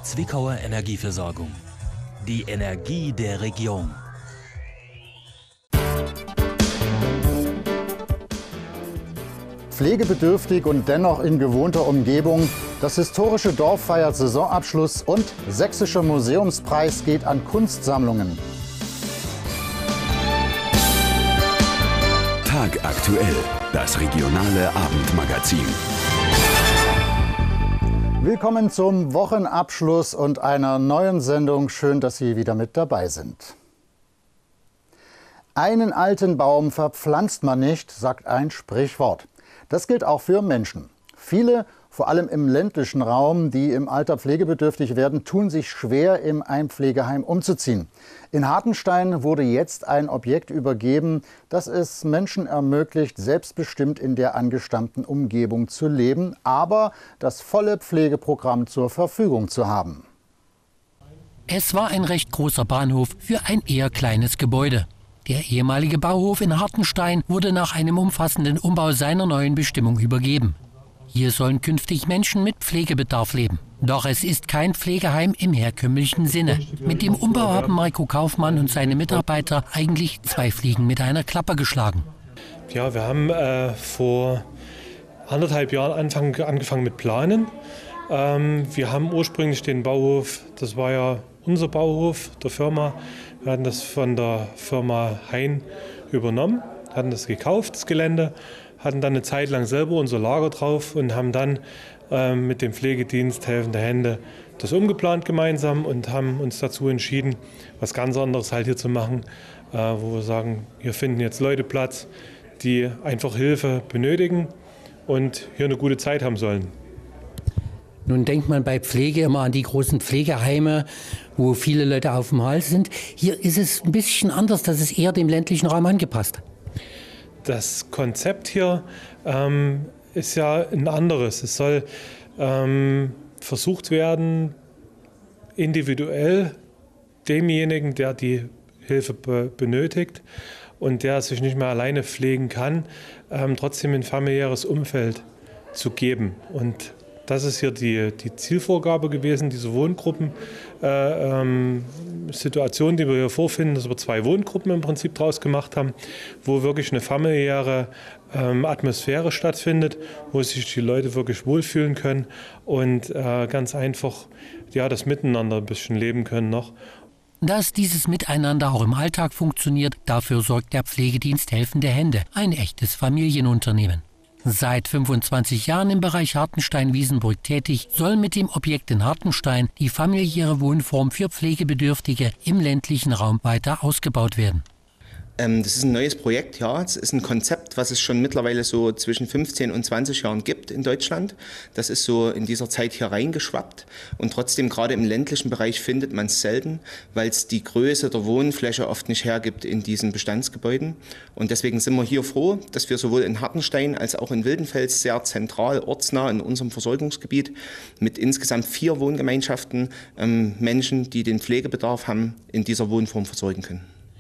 Zwickauer Energieversorgung. Die Energie der Region. Pflegebedürftig und dennoch in gewohnter Umgebung. Das historische Dorf feiert Saisonabschluss und Sächsischer Museumspreis geht an Kunstsammlungen. Tagaktuell, das regionale Abendmagazin. Willkommen zum Wochenabschluss und einer neuen Sendung. Schön, dass Sie wieder mit dabei sind. Einen alten Baum verpflanzt man nicht, sagt ein Sprichwort. Das gilt auch für Menschen. Viele, vor allem im ländlichen Raum, die im Alter pflegebedürftig werden, tun sich schwer, in ein Pflegeheim umzuziehen. In Hartenstein wurde jetzt ein Objekt übergeben, das es Menschen ermöglicht, selbstbestimmt in der angestammten Umgebung zu leben, aber das volle Pflegeprogramm zur Verfügung zu haben. Es war ein recht großer Bahnhof für ein eher kleines Gebäude. Der ehemalige Bauhof in Hartenstein wurde nach einem umfassenden Umbau seiner neuen Bestimmung übergeben. Hier sollen künftig Menschen mit Pflegebedarf leben. Doch es ist kein Pflegeheim im herkömmlichen Sinne. Mit dem Umbau haben Marco Kaufmann und seine Mitarbeiter eigentlich zwei Fliegen mit einer Klappe geschlagen. Ja, wir haben vor 1,5 Jahren angefangen mit Planen. Wir haben ursprünglich den Bauhof, das war ja unser Bauhof der Firma. Wir hatten das von der Firma Hein übernommen, hatten das gekauft, das Gelände, hatten dann eine Zeit lang selber unser Lager drauf und haben dann mit dem Pflegedienst Helfende Hände das umgeplant gemeinsam und haben uns dazu entschieden, was ganz anderes halt hier zu machen, wo wir sagen, hier finden jetzt Leute Platz, die einfach Hilfe benötigen und hier eine gute Zeit haben sollen. Nun denkt man bei Pflege immer an die großen Pflegeheime, wo viele Leute auf dem Hals sind. Hier ist es ein bisschen anders, das ist eher dem ländlichen Raum angepasst. Das Konzept hier ist ja ein anderes. Es soll versucht werden, individuell demjenigen, der die Hilfe benötigt und der sich nicht mehr alleine pflegen kann, trotzdem ein familiäres Umfeld zu geben. Und das ist hier die Zielvorgabe gewesen, diese Wohngruppen-Situation, die wir hier vorfinden, dass wir 2 Wohngruppen im Prinzip draus gemacht haben, wo wirklich eine familiäre Atmosphäre stattfindet, wo sich die Leute wirklich wohlfühlen können und ganz einfach das Miteinander ein bisschen leben können noch. Dass dieses Miteinander auch im Alltag funktioniert, dafür sorgt der Pflegedienst Helfende Hände, ein echtes Familienunternehmen. Seit 25 Jahren im Bereich Hartenstein-Wiesenbrück tätig, soll mit dem Objekt in Hartenstein die familiäre Wohnform für Pflegebedürftige im ländlichen Raum weiter ausgebaut werden. Das ist ein neues Projekt, ja. Es ist ein Konzept, was es schon mittlerweile so zwischen 15 und 20 Jahren gibt in Deutschland. Das ist so in dieser Zeit hier reingeschwappt. Und trotzdem, gerade im ländlichen Bereich, findet man es selten, weil es die Größe der Wohnfläche oft nicht hergibt in diesen Bestandsgebäuden. Und deswegen sind wir hier froh, dass wir sowohl in Hartenstein als auch in Wildenfels sehr zentral, ortsnah in unserem Versorgungsgebiet mit insgesamt 4 Wohngemeinschaften Menschen, die den Pflegebedarf haben, in dieser Wohnform versorgen können.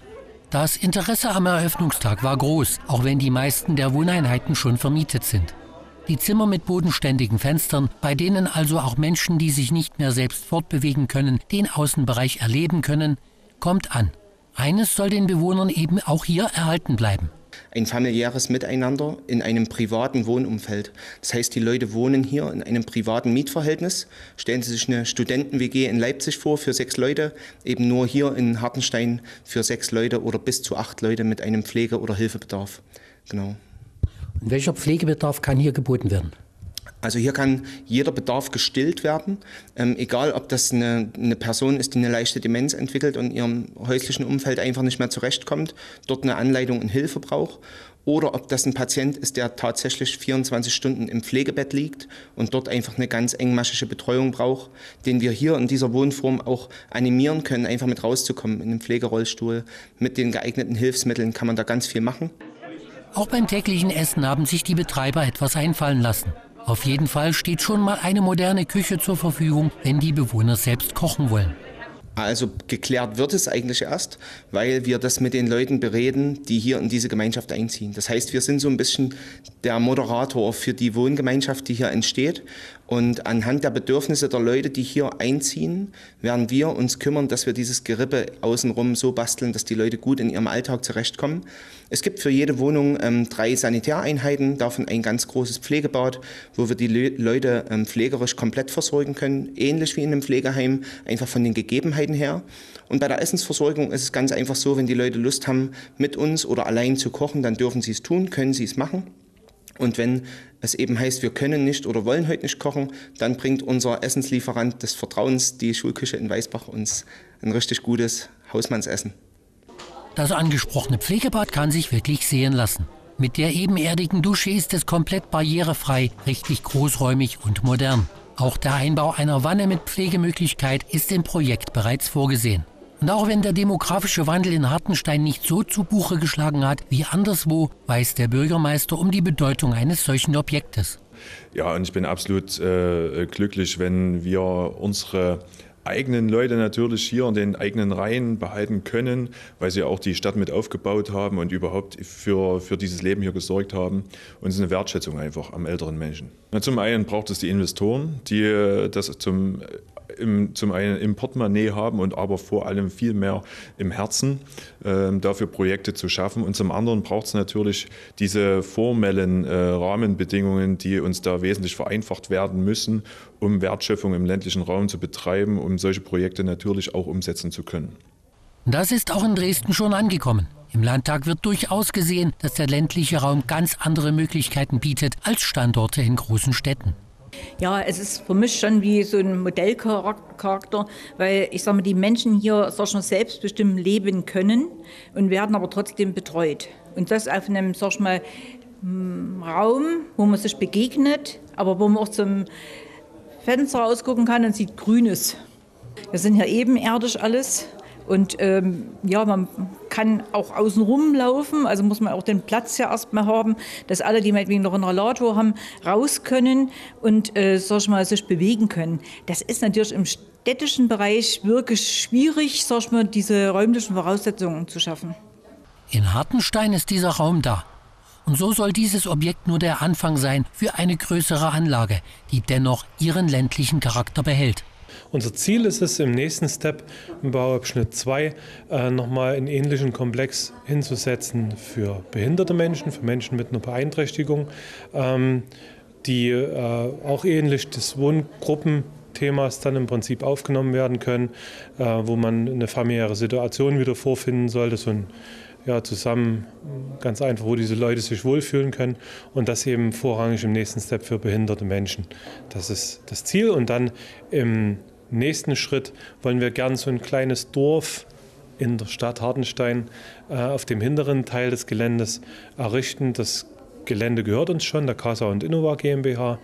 Das Interesse am Eröffnungstag war groß, auch wenn die meisten der Wohneinheiten schon vermietet sind. Die Zimmer mit bodenständigen Fenstern, bei denen also auch Menschen, die sich nicht mehr selbst fortbewegen können, den Außenbereich erleben können, kommt an. Eines soll den Bewohnern eben auch hier erhalten bleiben. Ein familiäres Miteinander in einem privaten Wohnumfeld. Das heißt, die Leute wohnen hier in einem privaten Mietverhältnis. Stellen Sie sich eine Studenten-WG in Leipzig vor für 6 Leute, eben nur hier in Hartenstein für 6 Leute oder bis zu 8 Leute mit einem Pflege- oder Hilfebedarf. Genau. Und welcher Pflegebedarf kann hier geboten werden? Also hier kann jeder Bedarf gestillt werden, egal ob das eine Person ist, die eine leichte Demenz entwickelt und in ihrem häuslichen Umfeld einfach nicht mehr zurechtkommt, dort eine Anleitung und Hilfe braucht, oder ob das ein Patient ist, der tatsächlich 24 Stunden im Pflegebett liegt und dort einfach eine ganz engmaschige Betreuung braucht, den wir hier in dieser Wohnform auch animieren können, einfach mit rauszukommen in den Pflegerollstuhl. Mit den geeigneten Hilfsmitteln kann man da ganz viel machen. Auch beim täglichen Essen haben sich die Betreiber etwas einfallen lassen. Auf jeden Fall steht schon mal eine moderne Küche zur Verfügung, wenn die Bewohner selbst kochen wollen. Also geklärt wird es eigentlich erst, weil wir das mit den Leuten bereden, die hier in diese Gemeinschaft einziehen. Das heißt, wir sind so ein bisschen der Moderator für die Wohngemeinschaft, die hier entsteht. Und anhand der Bedürfnisse der Leute, die hier einziehen, werden wir uns kümmern, dass wir dieses Gerippe außenrum so basteln, dass die Leute gut in ihrem Alltag zurechtkommen. Es gibt für jede Wohnung 3 Sanitäreinheiten, davon ein ganz großes Pflegebad, wo wir die Leute pflegerisch komplett versorgen können, ähnlich wie in einem Pflegeheim, einfach von den Gegebenheiten her. Und bei der Essensversorgung ist es ganz einfach so, wenn die Leute Lust haben, mit uns oder allein zu kochen, dann dürfen sie es tun, können sie es machen. Und wenn es eben heißt, wir können nicht oder wollen heute nicht kochen, dann bringt unser Essenslieferant des Vertrauens, die Schulküche in Weißbach, uns ein richtig gutes Hausmannsessen. Das angesprochene Pflegebad kann sich wirklich sehen lassen. Mit der ebenerdigen Dusche ist es komplett barrierefrei, richtig großräumig und modern. Auch der Einbau einer Wanne mit Pflegemöglichkeit ist im Projekt bereits vorgesehen. Und auch wenn der demografische Wandel in Hartenstein nicht so zu Buche geschlagen hat wie anderswo, weiß der Bürgermeister um die Bedeutung eines solchen Objektes. Ja, und ich bin absolut glücklich, wenn wir unsere eigenen Leute natürlich hier in den eigenen Reihen behalten können, weil sie auch die Stadt mit aufgebaut haben und überhaupt für dieses Leben hier gesorgt haben. Und es ist eine Wertschätzung einfach am älteren Menschen. Zum einen braucht es die Investoren, die das zum einen im Portemonnaie haben und aber vor allem viel mehr im Herzen, dafür Projekte zu schaffen. Und zum anderen braucht es natürlich diese formellen Rahmenbedingungen, die uns da wesentlich vereinfacht werden müssen, um Wertschöpfung im ländlichen Raum zu betreiben, um solche Projekte natürlich auch umsetzen zu können. Das ist auch in Dresden schon angekommen. Im Landtag wird durchaus gesehen, dass der ländliche Raum ganz andere Möglichkeiten bietet als Standorte in großen Städten. Ja, es ist für mich schon wie so ein Modellcharakter, weil ich sage mal, die Menschen hier selbstbestimmt leben können und werden aber trotzdem betreut. Und das auf einem, sag ich mal, Raum, wo man sich begegnet, aber wo man auch zum Fenster rausgucken kann und sieht Grünes. Wir sind hier ebenerdig alles. Und ja, man kann auch außen rumlaufen, also muss man auch den Platz ja erstmal haben, dass alle, die meinetwegen noch einen Rollator haben, raus können und sag ich mal, sich bewegen können. Das ist natürlich im städtischen Bereich wirklich schwierig, sag ich mal, diese räumlichen Voraussetzungen zu schaffen. In Hartenstein ist dieser Raum da. Und so soll dieses Objekt nur der Anfang sein für eine größere Anlage, die dennoch ihren ländlichen Charakter behält. Unser Ziel ist es, im nächsten Step, im Bauabschnitt 2, nochmal einen ähnlichen Komplex hinzusetzen für behinderte Menschen, für Menschen mit einer Beeinträchtigung, die auch ähnlich des Wohngruppenthemas dann im Prinzip aufgenommen werden können, wo man eine familiäre Situation wieder vorfinden sollte, so ein zusammen ganz einfach, wo diese Leute sich wohlfühlen können und das eben vorrangig im nächsten Step für behinderte Menschen. Das ist das Ziel und dann im nächsten Schritt wollen wir gern so ein kleines Dorf in der Stadt Hartenstein auf dem hinteren Teil des Geländes errichten. Das Gelände gehört uns schon, der Casa und Innova GmbH.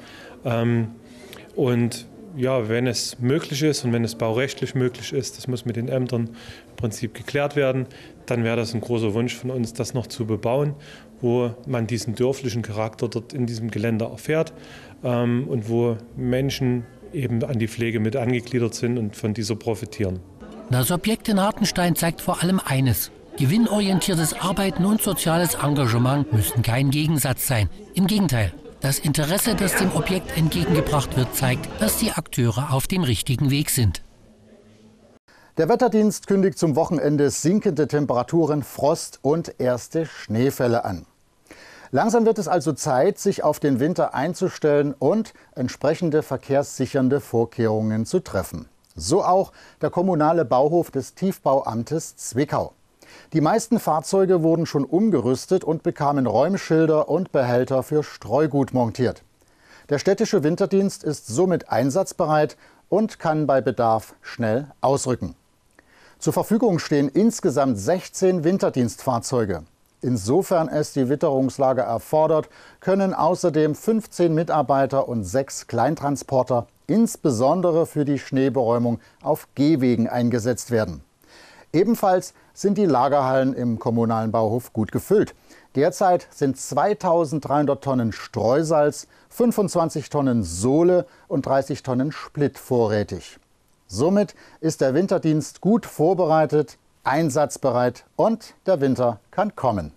Und ja, wenn es möglich ist und wenn es baurechtlich möglich ist, das muss mit den Ämtern im Prinzip geklärt werden, dann wäre das ein großer Wunsch von uns, das noch zu bebauen, wo man diesen dörflichen Charakter dort in diesem Gelände erfährt und wo Menschen eben an die Pflege mit angegliedert sind und von dieser profitieren. Das Objekt in Hartenstein zeigt vor allem eines: Gewinnorientiertes Arbeiten und soziales Engagement müssen kein Gegensatz sein. Im Gegenteil. Das Interesse, das dem Objekt entgegengebracht wird, zeigt, dass die Akteure auf dem richtigen Weg sind. Der Wetterdienst kündigt zum Wochenende sinkende Temperaturen, Frost und erste Schneefälle an. Langsam wird es also Zeit, sich auf den Winter einzustellen und entsprechende verkehrssichernde Vorkehrungen zu treffen. So auch der kommunale Bauhof des Tiefbauamtes Zwickau. Die meisten Fahrzeuge wurden schon umgerüstet und bekamen Räumschilder und Behälter für Streugut montiert. Der städtische Winterdienst ist somit einsatzbereit und kann bei Bedarf schnell ausrücken. Zur Verfügung stehen insgesamt 16 Winterdienstfahrzeuge. Insofern es die Witterungslage erfordert, können außerdem 15 Mitarbeiter und 6 Kleintransporter insbesondere für die Schneeberäumung auf Gehwegen eingesetzt werden. Ebenfalls sind die Lagerhallen im kommunalen Bauhof gut gefüllt. Derzeit sind 2300 Tonnen Streusalz, 25 Tonnen Sohle und 30 Tonnen Split vorrätig. Somit ist der Winterdienst gut vorbereitet, einsatzbereit und der Winter kann kommen.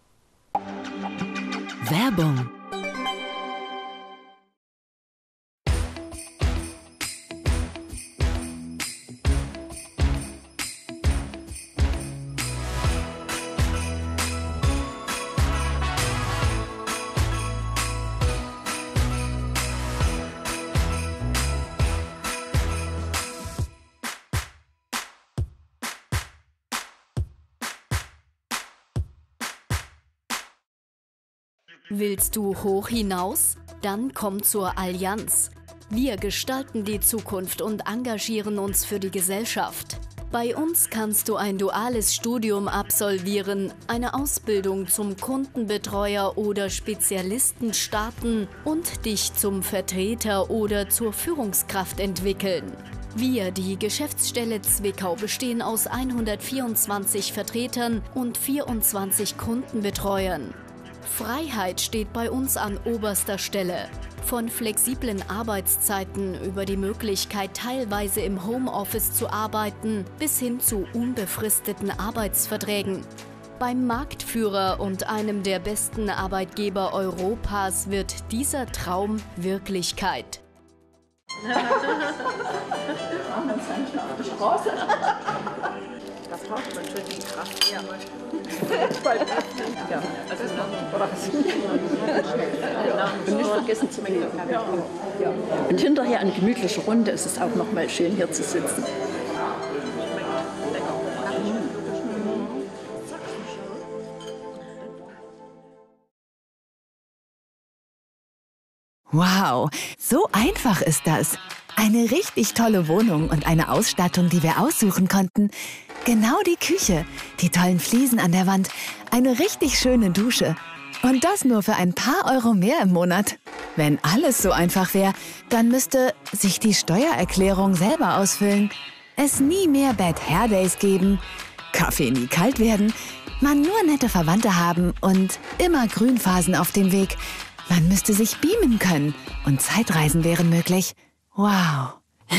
Werbung. Willst du hoch hinaus? Dann komm zur Allianz. Wir gestalten die Zukunft und engagieren uns für die Gesellschaft. Bei uns kannst du ein duales Studium absolvieren, eine Ausbildung zum Kundenbetreuer oder Spezialisten starten und dich zum Vertreter oder zur Führungskraft entwickeln. Wir, die Geschäftsstelle Zwickau, bestehen aus 124 Vertretern und 24 Kundenbetreuern. Freiheit steht bei uns an oberster Stelle. Von flexiblen Arbeitszeiten über die Möglichkeit, teilweise im Homeoffice zu arbeiten, bis hin zu unbefristeten Arbeitsverträgen. Beim Marktführer und einem der besten Arbeitgeber Europas wird dieser Traum Wirklichkeit. Das braucht man schon die Kraft. Ja. Und nicht vergessen zu gehen. Und hinterher eine gemütliche Runde ist es auch noch mal schön, hier zu sitzen. Wow, so einfach ist das. Eine richtig tolle Wohnung und eine Ausstattung, die wir aussuchen konnten. Genau die Küche, die tollen Fliesen an der Wand, eine richtig schöne Dusche. Und das nur für ein paar Euro mehr im Monat. Wenn alles so einfach wäre, dann müsste sich die Steuererklärung selber ausfüllen, es nie mehr Bad Hair Days geben, Kaffee nie kalt werden, man nur nette Verwandte haben und immer Grünphasen auf dem Weg. Man müsste sich beamen können und Zeitreisen wären möglich. Wow.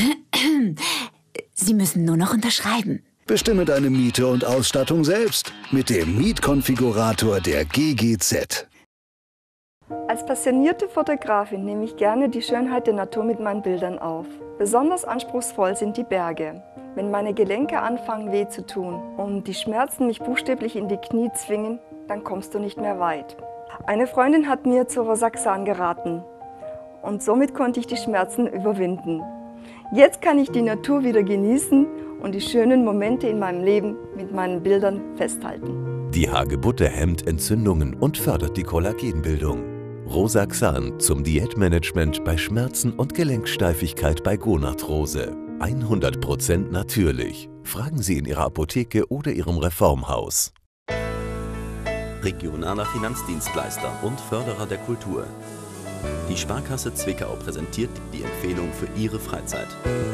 Sie müssen nur noch unterschreiben. Bestimme deine Miete und Ausstattung selbst mit dem Mietkonfigurator der GGZ. Als passionierte Fotografin nehme ich gerne die Schönheit der Natur mit meinen Bildern auf. Besonders anspruchsvoll sind die Berge. Wenn meine Gelenke anfangen weh zu tun und die Schmerzen mich buchstäblich in die Knie zwingen, dann kommst du nicht mehr weit. Eine Freundin hat mir zur Rosaxan geraten und somit konnte ich die Schmerzen überwinden. Jetzt kann ich die Natur wieder genießen und die schönen Momente in meinem Leben mit meinen Bildern festhalten. Die Hagebutte hemmt Entzündungen und fördert die Kollagenbildung. Rosaxan zum Diätmanagement bei Schmerzen und Gelenksteifigkeit bei Gonarthrose. 100% natürlich. Fragen Sie in Ihrer Apotheke oder Ihrem Reformhaus. Regionaler Finanzdienstleister und Förderer der Kultur. Die Sparkasse Zwickau präsentiert die Empfehlung für Ihre Freizeit.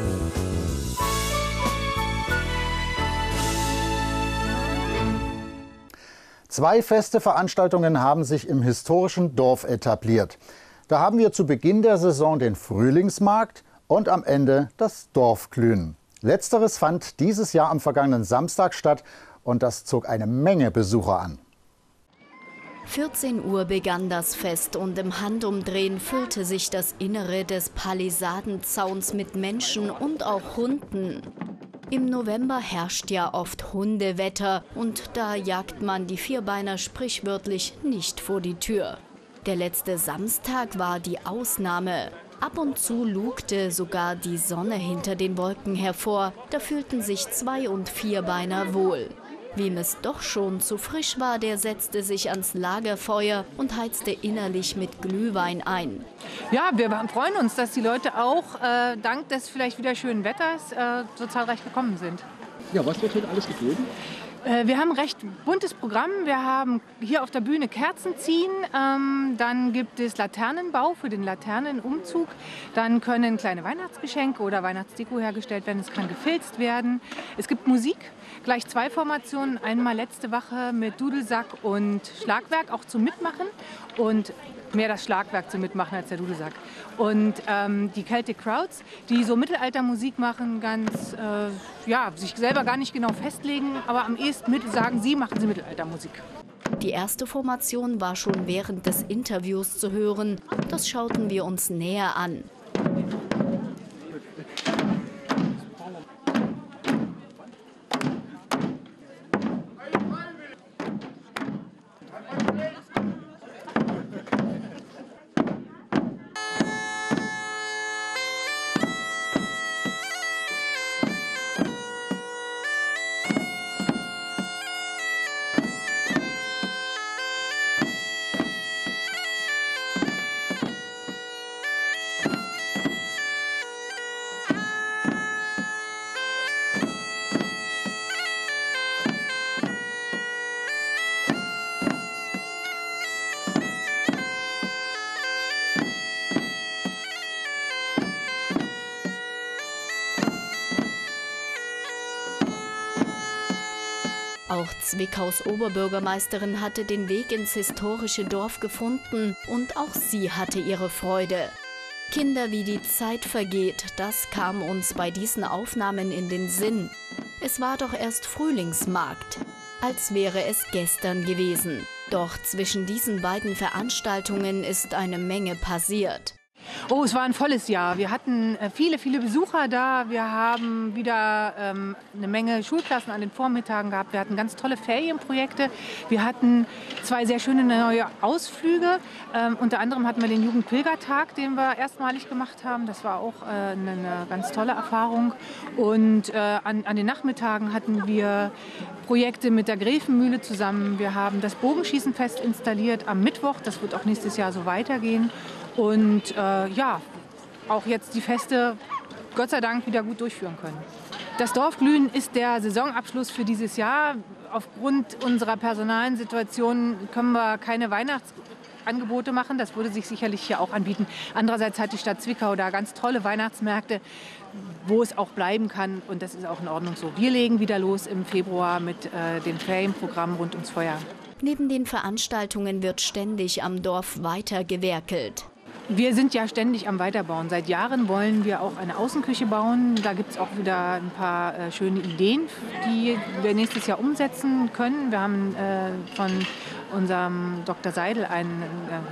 Zwei feste Veranstaltungen haben sich im historischen Dorf etabliert. Da haben wir zu Beginn der Saison den Frühlingsmarkt und am Ende das Dorfglühen. Letzteres fand dieses Jahr am vergangenen Samstag statt und das zog eine Menge Besucher an. 14 Uhr begann das Fest und im Handumdrehen füllte sich das Innere des Palisadenzauns mit Menschen und auch Hunden. Im November herrscht ja oft Hundewetter und da jagt man die Vierbeiner sprichwörtlich nicht vor die Tür. Der letzte Samstag war die Ausnahme. Ab und zu lugte sogar die Sonne hinter den Wolken hervor, da fühlten sich Zwei- und Vierbeiner wohl. Wem es doch schon zu frisch war, der setzte sich ans Lagerfeuer und heizte innerlich mit Glühwein ein. Ja, wir freuen uns, dass die Leute auch dank des vielleicht wieder schönen Wetters so zahlreich gekommen sind. Ja, was wird heute alles geboten? Wir haben ein recht buntes Programm. Wir haben hier auf der Bühne Kerzen ziehen, dann gibt es Laternenbau für den Laternenumzug. Dann können kleine Weihnachtsgeschenke oder Weihnachtsdeko hergestellt werden. Es kann gefilzt werden. Es gibt Musik, gleich zwei Formationen. Einmal letzte Woche mit Dudelsack und Schlagwerk, auch zum Mitmachen. Und mehr das Schlagwerk zum Mitmachen als der Dudelsack. Und die Celtic Crowds, die so Mittelaltermusik machen, ganz, sich selber gar nicht genau festlegen, aber am ehesten sagen sie, machen sie Mittelaltermusik. Die erste Formation war schon während des Interviews zu hören. Das schauten wir uns näher an. Auch Zwickaus Oberbürgermeisterin hatte den Weg ins historische Dorf gefunden und auch sie hatte ihre Freude. Kinder, wie die Zeit vergeht, das kam uns bei diesen Aufnahmen in den Sinn. Es war doch erst Frühlingsmarkt, als wäre es gestern gewesen. Doch zwischen diesen beiden Veranstaltungen ist eine Menge passiert. Oh, es war ein volles Jahr. Wir hatten viele Besucher da. Wir haben wieder eine Menge Schulklassen an den Vormittagen gehabt. Wir hatten ganz tolle Ferienprojekte. Wir hatten 2 sehr schöne neue Ausflüge. Unter anderem hatten wir den Jugendpilgertag, den wir erstmalig gemacht haben. Das war auch eine ganz tolle Erfahrung. Und an den Nachmittagen hatten wir Projekte mit der Gräfenmühle zusammen. Wir haben das Bogenschießenfest installiert am Mittwoch. Das wird auch nächstes Jahr so weitergehen. Und ja, auch jetzt die Feste Gott sei Dank wieder gut durchführen können. Das Dorfglühen ist der Saisonabschluss für dieses Jahr. Aufgrund unserer personalen Situation können wir keine Weihnachtsangebote machen. Das würde sich sicherlich hier auch anbieten. Andererseits hat die Stadt Zwickau da ganz tolle Weihnachtsmärkte, wo es auch bleiben kann. Und das ist auch in Ordnung so. Wir legen wieder los im Februar mit dem Ferienprogramm rund ums Feuer. Neben den Veranstaltungen wird ständig am Dorf weitergewerkelt. Wir sind ja ständig am Weiterbauen. Seit Jahren wollen wir auch eine Außenküche bauen. Da gibt es auch wieder ein paar schöne Ideen, die wir nächstes Jahr umsetzen können. Wir haben von unserem Dr. Seidel einen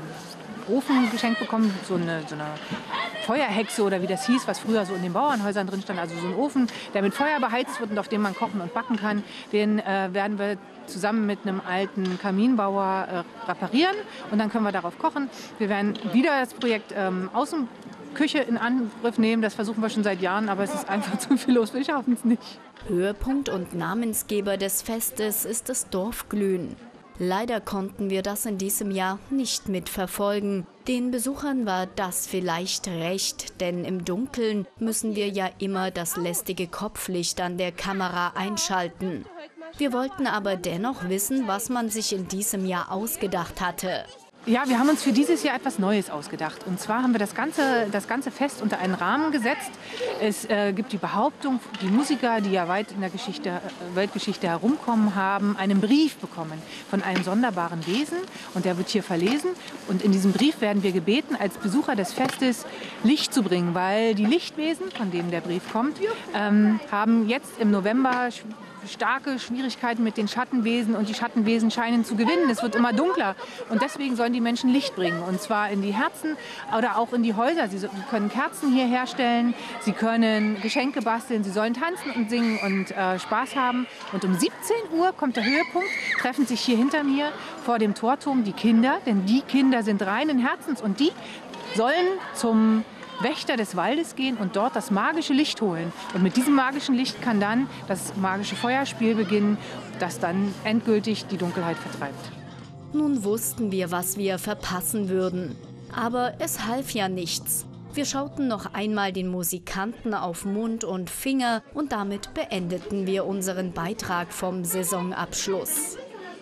Ofen geschenkt bekommen, so eine Feuerhexe oder wie das hieß, was früher so in den Bauernhäusern drin stand. Also so ein Ofen, der mit Feuer beheizt wird und auf dem man kochen und backen kann. Den werden wir zusammen mit einem alten Kaminbauer reparieren und dann können wir darauf kochen. Wir werden wieder das Projekt Außenküche in Angriff nehmen. Das versuchen wir schon seit Jahren, aber es ist einfach zu viel los. Wir schaffen es nicht. Höhepunkt und Namensgeber des Festes ist das Dorfglühen. Leider konnten wir das in diesem Jahr nicht mitverfolgen. Den Besuchern war das vielleicht recht, denn im Dunkeln müssen wir ja immer das lästige Kopflicht an der Kamera einschalten. Wir wollten aber dennoch wissen, was man sich in diesem Jahr ausgedacht hatte. Ja, wir haben uns für dieses Jahr etwas Neues ausgedacht. Und zwar haben wir das ganze Fest unter einen Rahmen gesetzt. Es gibt die Behauptung, die Musiker, die ja weit in der Weltgeschichte herumkommen, haben einen Brief bekommen von einem sonderbaren Wesen. Und der wird hier verlesen. Und in diesem Brief werden wir gebeten, als Besucher des Festes Licht zu bringen. Weil die Lichtwesen, von denen der Brief kommt, haben jetzt im November starke Schwierigkeiten mit den Schattenwesen und die Schattenwesen scheinen zu gewinnen. Es wird immer dunkler und deswegen sollen die Menschen Licht bringen und zwar in die Herzen oder auch in die Häuser. Sie können Kerzen hier herstellen, sie können Geschenke basteln, sie sollen tanzen und singen und Spaß haben. Und um 17 Uhr kommt der Höhepunkt, treffen sich hier hinter mir vor dem Torturm die Kinder, denn die Kinder sind reinen Herzens und die sollen zum Wächter des Waldes gehen und dort das magische Licht holen. Und mit diesem magischen Licht kann dann das magische Feuerspiel beginnen, das dann endgültig die Dunkelheit vertreibt. Nun wussten wir, was wir verpassen würden. Aber es half ja nichts. Wir schauten noch einmal den Musikanten auf Mund und Finger und damit beendeten wir unseren Beitrag vom Saisonabschluss.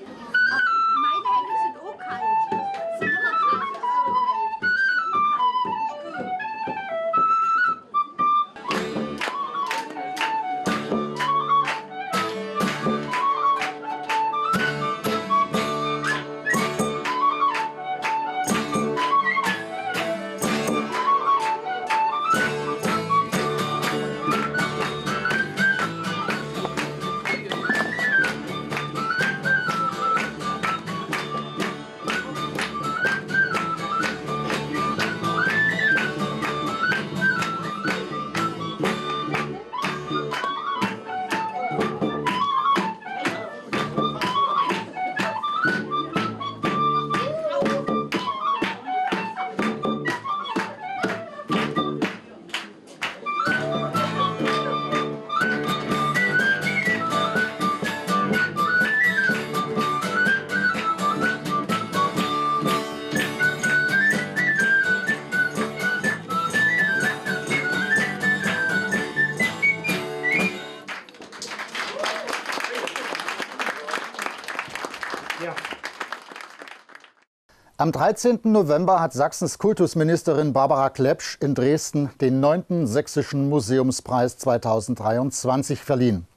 Am 13. November hat Sachsens Kultusministerin Barbara Klepsch in Dresden den 9. Sächsischen Museumspreis 2023 verliehen.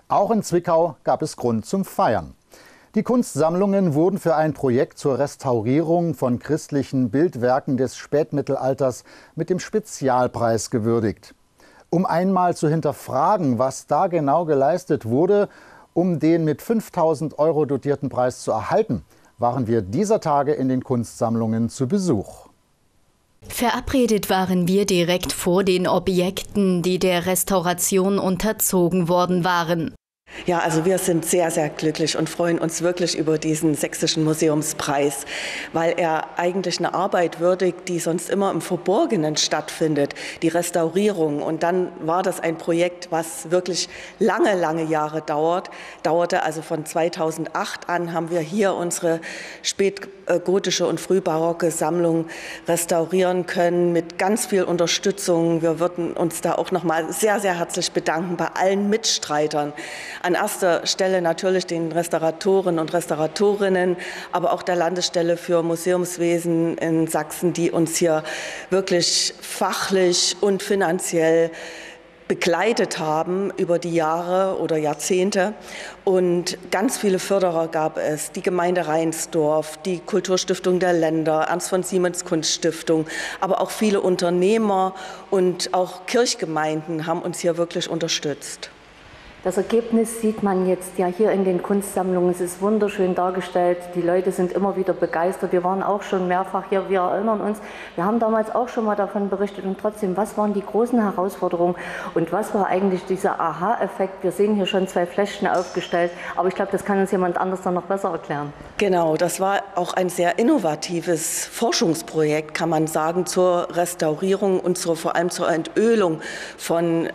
Auch in Zwickau gab es Grund zum Feiern. Die Kunstsammlungen wurden für ein Projekt zur Restaurierung von christlichen Bildwerken des Spätmittelalters mit dem Spezialpreis gewürdigt. Um einmal zu hinterfragen, was da genau geleistet wurde, um den mit 5.000 € dotierten Preis zu erhalten, waren wir dieser Tage in den Kunstsammlungen zu Besuch. Verabredet waren wir direkt vor den Objekten, die der Restauration unterzogen worden waren. Ja, also wir sind sehr, sehr glücklich und freuen uns wirklich über diesen Sächsischen Museumspreis, weil er eigentlich eine Arbeit würdigt, die sonst immer im Verborgenen stattfindet, die Restaurierung. Und dann war das ein Projekt, was wirklich lange, lange Jahre dauerte. Also von 2008 an haben wir hier unsere spätgotische und frühbarocke Sammlung restaurieren können mit ganz viel Unterstützung. Wir würden uns da auch noch mal sehr, sehr herzlich bedanken bei allen Mitstreitern. An erster Stelle natürlich den Restauratoren und Restauratorinnen, aber auch der Landesstelle für Museumswesen in Sachsen, die uns hier wirklich fachlich und finanziell begleitet haben über die Jahre oder Jahrzehnte. Und ganz viele Förderer gab es, die Gemeinde Reinsdorf, die Kulturstiftung der Länder, Ernst von Siemens Kunststiftung, aber auch viele Unternehmer und auch Kirchgemeinden haben uns hier wirklich unterstützt. Das Ergebnis sieht man jetzt ja hier in den Kunstsammlungen. Es ist wunderschön dargestellt. Die Leute sind immer wieder begeistert. Wir waren auch schon mehrfach hier. Wir erinnern uns, wir haben damals auch schon mal davon berichtet. Und trotzdem, was waren die großen Herausforderungen und was war eigentlich dieser Aha-Effekt? Wir sehen hier schon 2 Fläschchen aufgestellt. Aber ich glaube, das kann uns jemand anders dann noch besser erklären. Genau, das war auch ein sehr innovatives Forschungsprojekt, kann man sagen, zur Restaurierung und vor allem zur Entölung von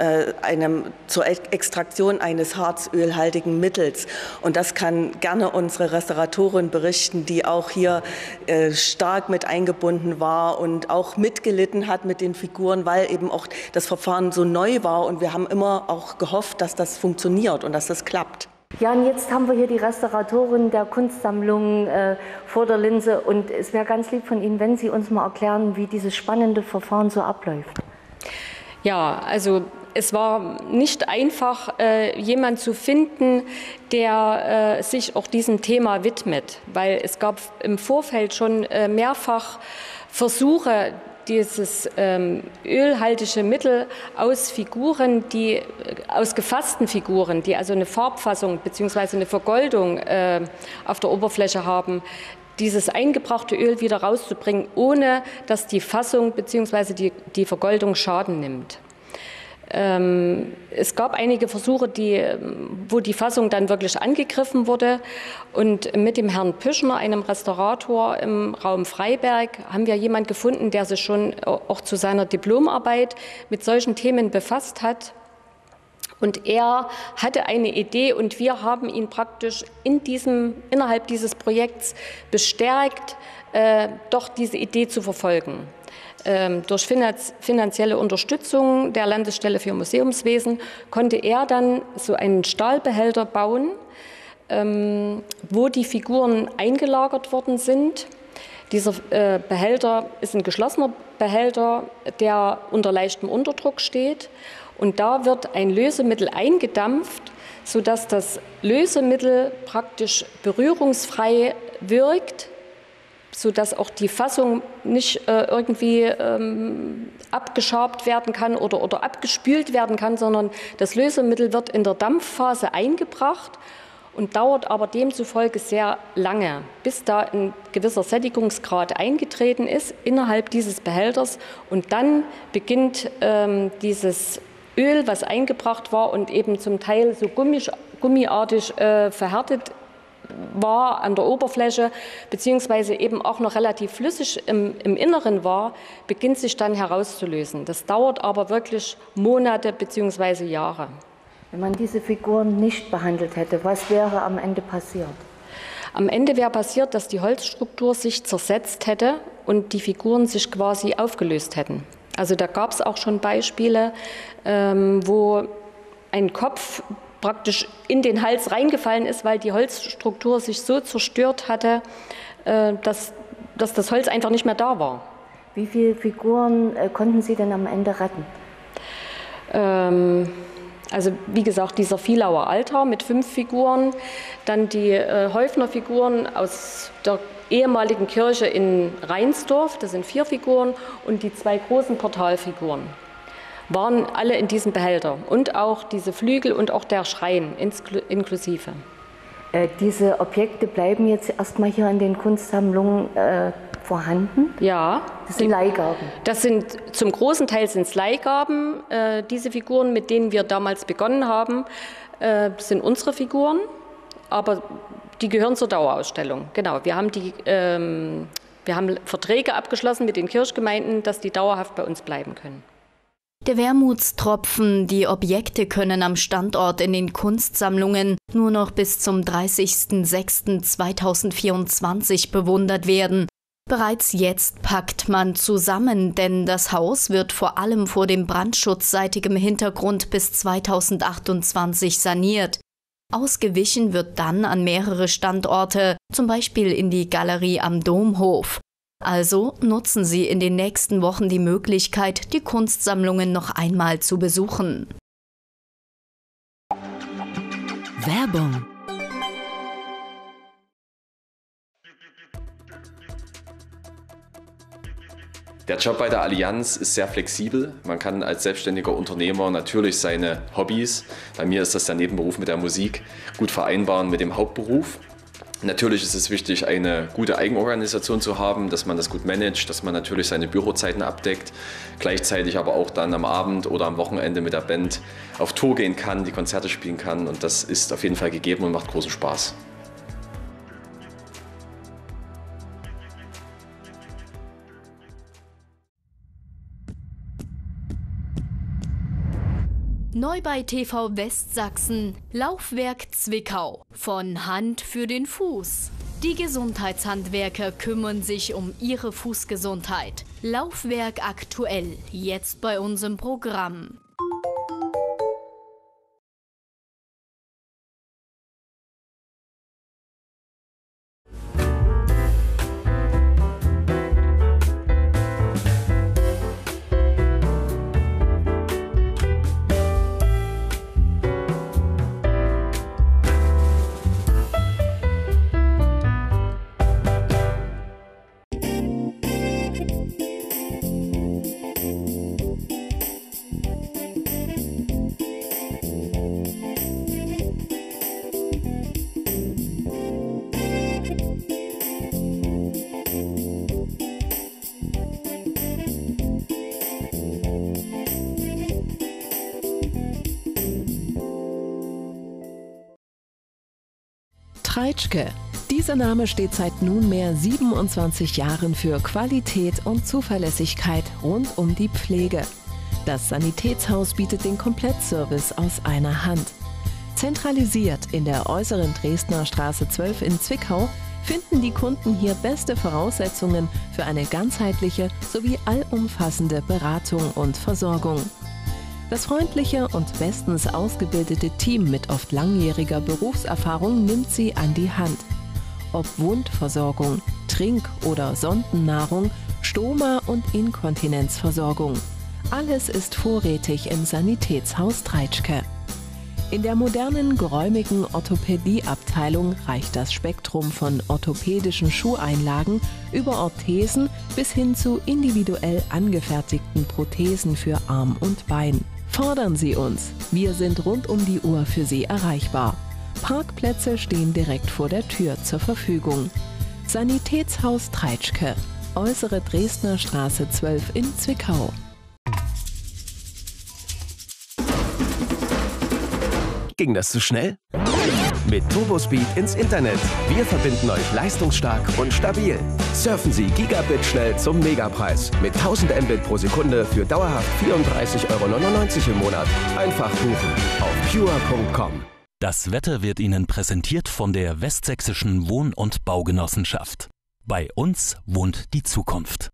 zur Extraktion eines harzölhaltigen Mittels. Und das kann gerne unsere Restauratorin berichten, die auch hier stark mit eingebunden war und auch mitgelitten hat mit den Figuren, weil eben auch das Verfahren so neu war. Und wir haben immer auch gehofft, dass das funktioniert und dass das klappt. Ja, und jetzt haben wir hier die Restauratorin der Kunstsammlung vor der Linse. Und es wäre ganz lieb von Ihnen, wenn Sie uns mal erklären, wie dieses spannende Verfahren so abläuft. Ja, also es war nicht einfach, jemanden zu finden, der sich auch diesem Thema widmet, weil es gab im Vorfeld schon mehrfach Versuche, dieses ölhaltige Mittel aus Figuren, aus gefassten Figuren, die also eine Farbfassung bzw. eine Vergoldung auf der Oberfläche haben, dieses eingebrachte Öl wieder rauszubringen, ohne dass die Fassung bzw. die Vergoldung Schaden nimmt. Es gab einige Versuche, wo die Fassung dann wirklich angegriffen wurde. Und mit dem Herrn Püschner, einem Restaurator im Raum Freiberg, haben wir jemanden gefunden, der sich schon auch zu seiner Diplomarbeit mit solchen Themen befasst hat. Und er hatte eine Idee und wir haben ihn praktisch innerhalb dieses Projekts bestärkt, doch diese Idee zu verfolgen. Durch finanzielle Unterstützung der Landesstelle für Museumswesen konnte er dann so einen Stahlbehälter bauen, wo die Figuren eingelagert worden sind. Dieser Behälter ist ein geschlossener Behälter, der unter leichtem Unterdruck steht. Und da wird ein Lösemittel eingedampft, sodass das Lösemittel praktisch berührungsfrei wirkt, sodass auch die Fassung nicht irgendwie abgeschabt werden kann oder abgespült werden kann, sondern das Lösemittel wird in der Dampfphase eingebracht und dauert aber demzufolge sehr lange, bis da ein gewisser Sättigungsgrad eingetreten ist innerhalb dieses Behälters. Und dann beginnt dieses Öl, was eingebracht war und eben zum Teil so gummiartig verhärtet war an der Oberfläche, beziehungsweise eben auch noch relativ flüssig im Inneren war, beginnt sich dann herauszulösen. Das dauert aber wirklich Monate bzw. Jahre. Wenn man diese Figuren nicht behandelt hätte, was wäre am Ende passiert? Am Ende wäre passiert, dass die Holzstruktur sich zersetzt hätte und die Figuren sich quasi aufgelöst hätten. Also da gab es auch schon Beispiele, wo ein Kopf praktisch in den Hals reingefallen ist, weil die Holzstruktur sich so zerstört hatte, dass das Holz einfach nicht mehr da war. Wie viele Figuren konnten Sie denn am Ende retten? Also wie gesagt, dieser Vielauer Altar mit 5 Figuren, dann die Häufner Figuren aus der ehemaligen Kirche in Reinsdorf, das sind 4 Figuren, und die 2 großen Portalfiguren waren alle in diesem Behälter. Und auch diese Flügel und auch der Schrein inklusive. Diese Objekte bleiben jetzt erstmal hier in den Kunstsammlungen vorhanden? Ja. Das sind Leihgaben? Das sind, zum großen Teil sind es Leihgaben. Diese Figuren, mit denen wir damals begonnen haben, sind unsere Figuren, aber die gehören zur Dauerausstellung. Genau, wir haben Verträge abgeschlossen mit den Kirchgemeinden, dass die dauerhaft bei uns bleiben können. Der Wermutstropfen, die Objekte können am Standort in den Kunstsammlungen nur noch bis zum 30.06.2024 bewundert werden. Bereits jetzt packt man zusammen, denn das Haus wird vor allem vor dem brandschutzseitigem Hintergrund bis 2028 saniert. Ausgewichen wird dann an mehrere Standorte, zum Beispiel in die Galerie am Domhof. Also nutzen Sie in den nächsten Wochen die Möglichkeit, die Kunstsammlungen noch einmal zu besuchen. Werbung. Der Job bei der Allianz ist sehr flexibel. Man kann als selbstständiger Unternehmer natürlich seine Hobbys, bei mir ist das der Nebenberuf mit der Musik, gut vereinbaren mit dem Hauptberuf. Natürlich ist es wichtig, eine gute Eigenorganisation zu haben, dass man das gut managt, dass man natürlich seine Bürozeiten abdeckt, gleichzeitig aber auch dann am Abend oder am Wochenende mit der Band auf Tour gehen kann, die Konzerte spielen kann, und das ist auf jeden Fall gegeben und macht großen Spaß. Neu bei TV Westsachsen, Laufwerk Zwickau. Von Hand für den Fuß. Die Gesundheitshandwerker kümmern sich um Ihre Fußgesundheit. Laufwerk aktuell, jetzt bei uns im Programm. Treitschke. Dieser Name steht seit nunmehr 27 Jahren für Qualität und Zuverlässigkeit rund um die Pflege. Das Sanitätshaus bietet den Komplettservice aus einer Hand. Zentralisiert in der äußeren Dresdner Straße 12 in Zwickau finden die Kunden hier beste Voraussetzungen für eine ganzheitliche sowie allumfassende Beratung und Versorgung. Das freundliche und bestens ausgebildete Team mit oft langjähriger Berufserfahrung nimmt sie an die Hand. Ob Wundversorgung, Trink- oder Sondennahrung, Stoma- und Inkontinenzversorgung. Alles ist vorrätig im Sanitätshaus Treitschke. In der modernen, geräumigen Orthopädieabteilung reicht das Spektrum von orthopädischen Schuheinlagen über Orthesen bis hin zu individuell angefertigten Prothesen für Arm und Bein. Fordern Sie uns, wir sind rund um die Uhr für Sie erreichbar. Parkplätze stehen direkt vor der Tür zur Verfügung. Sanitätshaus Treitschke, äußere Dresdner Straße 12 in Zwickau. Ging das zu schnell? Mit Turbospeed ins Internet. Wir verbinden euch leistungsstark und stabil. Surfen Sie Gigabit schnell zum Megapreis. Mit 1000 Mbit pro Sekunde für dauerhaft 34,99 € im Monat. Einfach buchen auf pure.com. Das Wetter wird Ihnen präsentiert von der Westsächsischen Wohn- und Baugenossenschaft. Bei uns wohnt die Zukunft.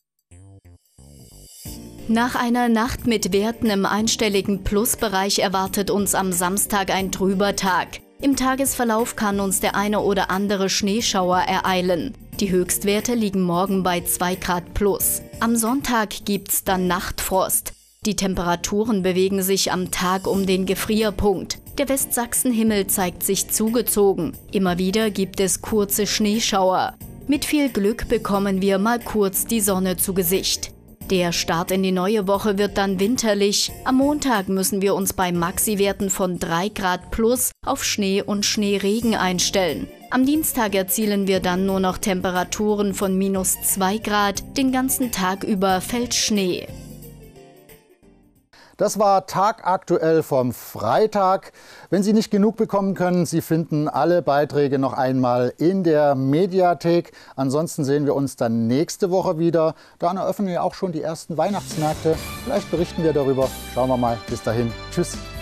Nach einer Nacht mit Werten im einstelligen Plusbereich erwartet uns am Samstag ein trüber Tag. Im Tagesverlauf kann uns der eine oder andere Schneeschauer ereilen. Die Höchstwerte liegen morgen bei 2 Grad plus. Am Sonntag gibt's dann Nachtfrost. Die Temperaturen bewegen sich am Tag um den Gefrierpunkt. Der Westsachsenhimmel zeigt sich zugezogen. Immer wieder gibt es kurze Schneeschauer. Mit viel Glück bekommen wir mal kurz die Sonne zu Gesicht. Der Start in die neue Woche wird dann winterlich. Am Montag müssen wir uns bei Maxi-Werten von 3 Grad plus auf Schnee und Schneeregen einstellen. Am Dienstag erzielen wir dann nur noch Temperaturen von -2 Grad. Den ganzen Tag über fällt Schnee. Das war tagaktuell vom Freitag. Wenn Sie nicht genug bekommen können, Sie finden alle Beiträge noch einmal in der Mediathek. Ansonsten sehen wir uns dann nächste Woche wieder. Dann eröffnen wir auch schon die ersten Weihnachtsmärkte. Vielleicht berichten wir darüber. Schauen wir mal. Bis dahin. Tschüss.